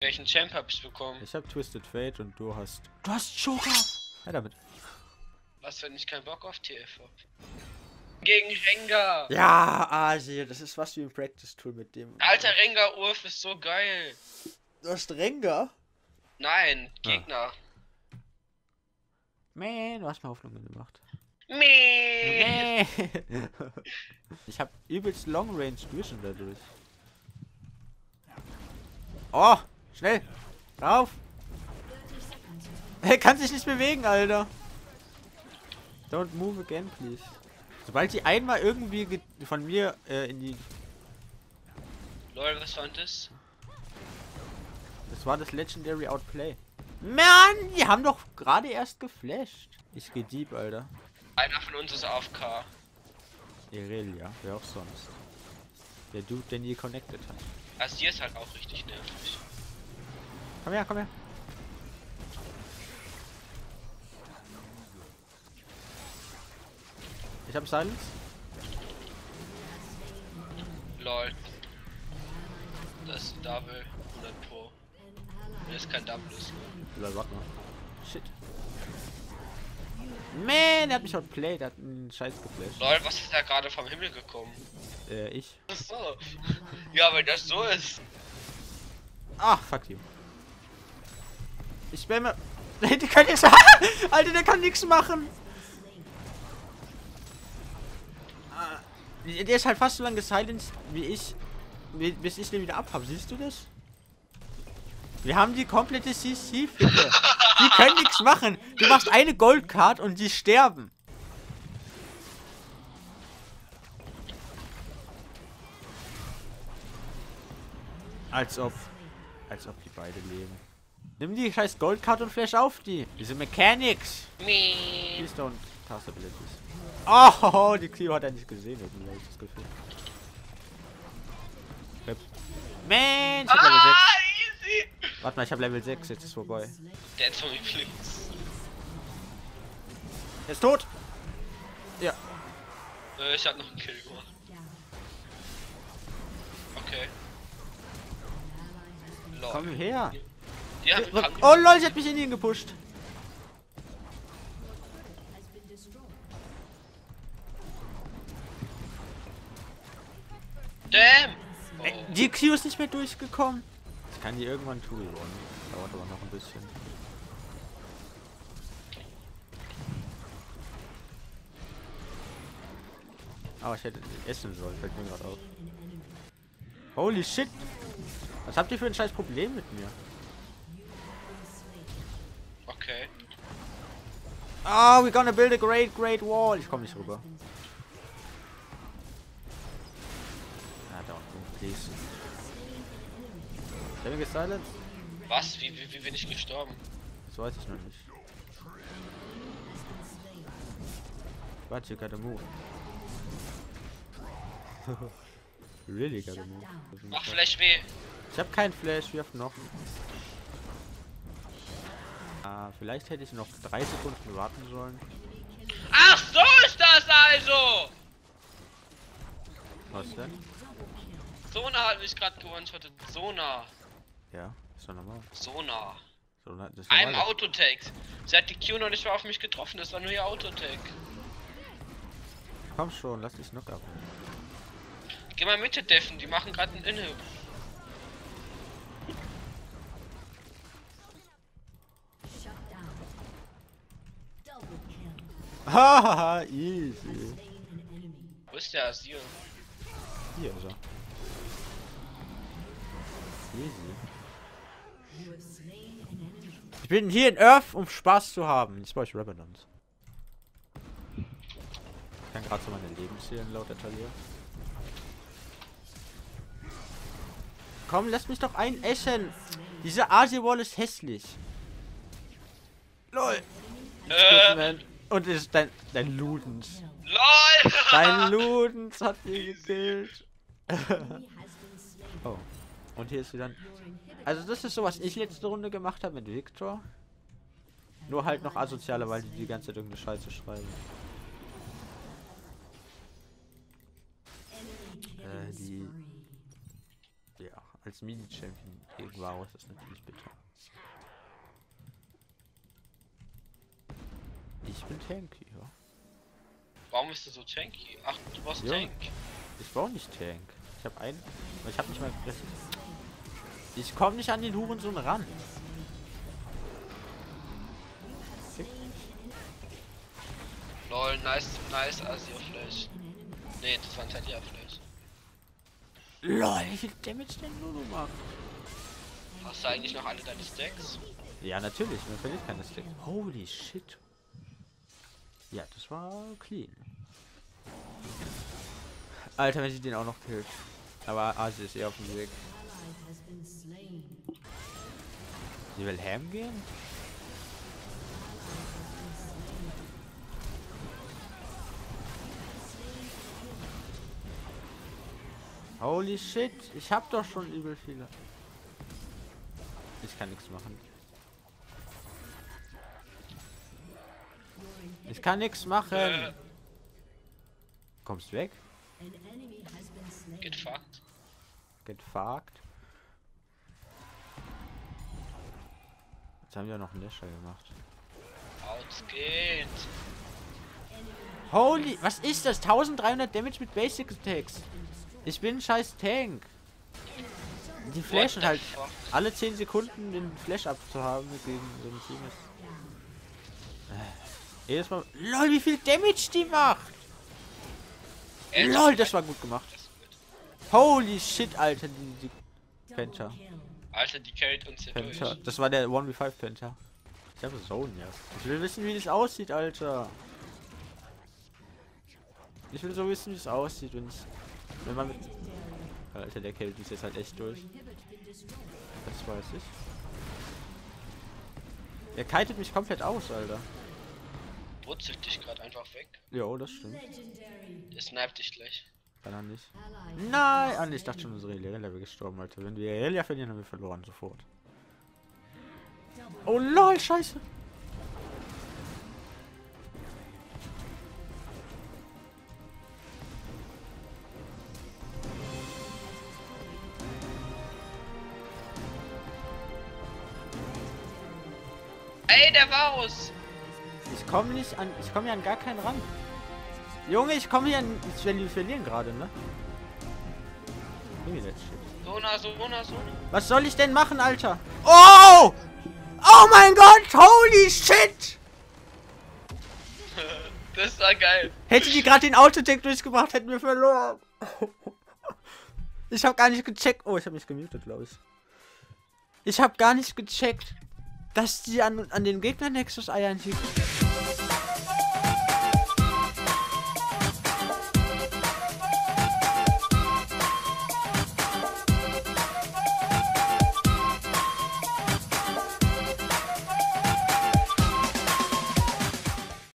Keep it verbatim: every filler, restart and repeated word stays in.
Welchen Champ hab ich bekommen? Ich hab Twisted Fate und du hast... Du hast Joker! Ja, damit. Was, wenn ich keinen Bock auf T F hab? Gegen Rengar! Ja, Asi, das ist was wie ein Practice-Tool mit dem... Alter, Rengar-Urf ist so geil! Du hast Rengar? Nein, Gegner. Man, du hast mir Hoffnungen gemacht. Meh. Ich hab übelst Long Range Vision dadurch. Oh, schnell! Rauf! Er kann sich nicht bewegen, Alter. Don't move again, please. Sobald die einmal irgendwie von mir äh, in die... Lol, was war das? Das war das Legendary Outplay. Mann, die haben doch gerade erst geflasht. Ich geh deep, Alter. Einer von uns ist A F K. Irelia, wer auch sonst. Der Dude, der nie connected hat. Also die ist halt auch richtig nervig. Komm her, komm her. Ich hab Silence. Lol. Das ist ein Double. hundert Pro. Wenn es kein Double ist. Lol, warte mal. Shit. Man, der hat mich outplayed, der hat einen Scheiß geflasht. Lol, was ist da gerade vom Himmel gekommen? Äh, ich. Ach so. Ja, weil das so ist. Ach, fuck you. Ich spamme. Der kann nichts. Alter, der kann nichts machen. Der ist halt fast so lange gesilenced, wie ich. Wie, bis ich den wieder abhab. Siehst du das? Wir haben die komplette C C-Fitte. Die können nichts machen. Du machst eine Goldcard und die sterben. Als ob. Als ob die beide leben. Nimm die scheiß Goldcard und flash auf die. Diese Mechanics. Meh. Please don't cast abilities. Oh, die Clio hat er nicht gesehen, irgendwie habe ich das Gefühl. Man, ich hab Level sechs. Ah, easy. Warte mal, ich hab Level sechs, jetzt ist vorbei. Der ist von mir fliegt. Er ist tot! Ja. Äh, ich hab noch einen Kill gemacht. Okay. Lol. Komm her! Die haben Ja, oh lol, sie hat mich in ihn gepusht. Damn! Oh. Ey, die Q ist nicht mehr durchgekommen. Ich kann die irgendwann tun. Dauert aber noch ein bisschen. Aber ich hätte essen sollen, fällt mir gerade auf. Holy shit! Was habt ihr für ein scheiß Problem mit mir? Okay. Oh, we're gonna build a great, great wall. Ich komme nicht rüber. Ah, da unten, please. Haben wir gesilenced? Was? Wie, wie, wie bin ich gestorben? Das weiß ich noch nicht. But you gotta move. Really gotta move. Mach Flash weh. Ich hab keinen Flash, wirf noch. Ah, vielleicht hätte ich noch drei Sekunden warten sollen. Ach, so ist das also! Was denn? Sona hat mich gerade gewonshottet. Sona. Ja, ist doch normal. Sona. So, das ist I'm normal. Autotech. Sie hat die Q noch nicht mal auf mich getroffen, das war nur ihr Autotech. Komm schon, lass dich noch ab. Geh mal Mitte deffen, die machen gerade einen Inhib. Hahaha, easy. Wo ist der Asir? Hier ist er. Easy. Ich bin hier in Earth, um Spaß zu haben. Jetzt brauche ich Revenant. Ich kann gerade so meine Lebensseelen laut Atelier. Komm, lass mich doch einessen. Diese Asi-Wall ist hässlich. Lol. Äh, Und es ist dein, dein Ludens. LOL! Dein Ludens hat mich gekillt. Oh. Und hier ist wieder ein... Also das ist so, was ich letzte Runde gemacht habe mit Victor. Nur halt noch asozialer, weil die die ganze Zeit irgendeine Scheiße schreiben. Äh, die... Ja, also als Mini-Champion gegen Varus, das ist natürlich bitter. Ich bin tanky, ja. Warum bist du so tanky? Ach, du warst Ja. Tank. Ich war nicht Tank. Ich habe einen, aber ich habe nicht mal gefressen. Ich komme nicht an den Hurensohn ran. Lol, nice, nice Asio Flash. Nee, das war ein Talia Flash. Lol, wie viel Damage denn Lulu macht? Hast du eigentlich noch alle deine Stacks? Ja, natürlich, man verliert keine Stacks. Holy shit. Ja, das war clean. Alter, wenn sie den auch noch killt. Aber Asi ist eher auf dem Weg. Sie will ham gehen? Holy shit, ich hab doch schon übel viele. Ich kann nichts machen. Ich kann nichts machen. Äh. Kommst weg? Get fucked. Get fucked. Jetzt haben wir noch einen Dasher gemacht. Ausgeht. Holy, was ist das? dreizehnhundert Damage mit Basic Attacks. Ich bin ein scheiß Tank. Die flashen halt fuck? alle zehn Sekunden den Flash abzuhaben gegen so ein Team ist. Äh, jedes Mal. Lol, wie viel Damage die macht! Äh, Lol, das war gut gemacht. Das ist gut. Holy shit, Alter, die, die Penta. Alter, die carried uns hier Penta. durch. Das war der eins v fünf Penta. Ich habe Zone, ja. Ich will wissen, wie das aussieht, Alter. Ich will so wissen, wie es aussieht, wenn es. Wenn man mit. Alter, der Kälte ist jetzt halt echt durch. Das weiß ich. Er kitet mich komplett aus, Alter. Brutzelt dich gerade einfach weg. Jo, das stimmt. Der sniped dich gleich. Kann er nicht. Nein! Ah, nee, ich dachte schon, unsere Irelia wäre gestorben, Alter. Wenn wir Irelia verlieren, haben wir verloren, sofort. Oh lol, scheiße! Ey, der Varus! Ich komme nicht an. Ich komme hier an gar keinen ran. Junge, ich komme hier an. Ich will verlieren gerade, ne? Sona, Sona, Sona. Was soll ich denn machen, Alter? Oh! Oh mein Gott! Holy shit! Das war geil. Hätte die gerade den Autotech durchgebracht, hätten wir verloren. Ich habe gar nicht gecheckt. Oh, ich habe mich gemutet, glaube ich. Ich habe gar nicht gecheckt, dass die an, an den Gegner Nexus eiern.